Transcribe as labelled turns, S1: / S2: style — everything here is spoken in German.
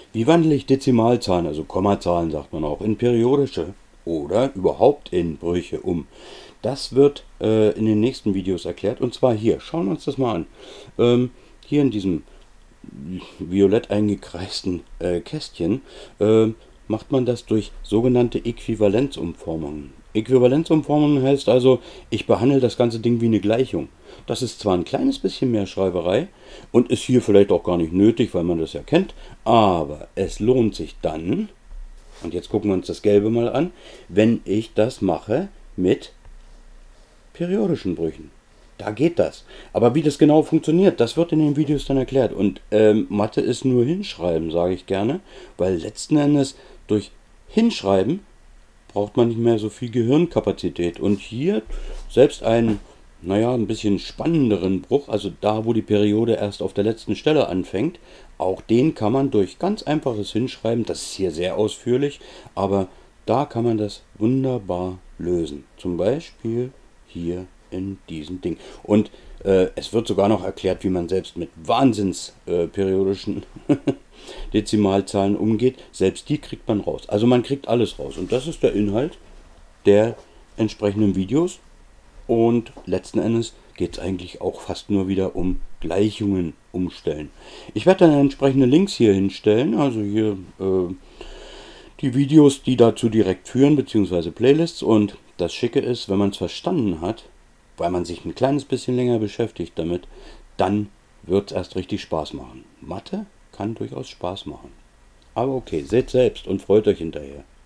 S1: Wie wandle ich Dezimalzahlen, also Kommazahlen sagt man auch, in periodische oder überhaupt in Brüche um? Das wird in den nächsten Videos erklärt, und zwar hier. Schauen wir uns das mal an. Hier in diesem violett eingekreisten Kästchen macht man das durch sogenannte Äquivalenzumformungen. Äquivalenzumformungen heißt also, ich behandle das ganze Ding wie eine Gleichung. Das ist zwar ein kleines bisschen mehr Schreiberei und ist hier vielleicht auch gar nicht nötig, weil man das ja kennt, aber es lohnt sich dann, und jetzt gucken wir uns das Gelbe mal an, wenn ich das mache mit periodischen Brüchen. Da geht das. Aber wie das genau funktioniert, das wird in den Videos dann erklärt. Und Mathe ist nur Hinschreiben, sage ich gerne, weil letzten Endes durch Hinschreiben braucht man nicht mehr so viel Gehirnkapazität. Und hier selbst einen, naja, ein bisschen spannenderen Bruch, also da, wo die Periode erst auf der letzten Stelle anfängt, auch den kann man durch ganz einfaches Hinschreiben, das ist hier sehr ausführlich, aber da kann man das wunderbar lösen. Zum Beispiel hier in diesem Ding. Und es wird sogar noch erklärt, wie man selbst mit wahnsinns periodischen Dezimalzahlen umgeht. Selbst die kriegt man raus. Also man kriegt alles raus. Und das ist der Inhalt der entsprechenden Videos. Und letzten Endes geht es eigentlich auch fast nur wieder um Gleichungen umstellen. Ich werde dann entsprechende Links hier hinstellen. Also hier die Videos, die dazu direkt führen, beziehungsweise Playlists. Und das Schicke ist, wenn man es verstanden hat, weil man sich ein kleines bisschen länger beschäftigt damit, dann wird es erst richtig Spaß machen. Mathe kann durchaus Spaß machen. Aber okay, seht selbst und freut euch hinterher.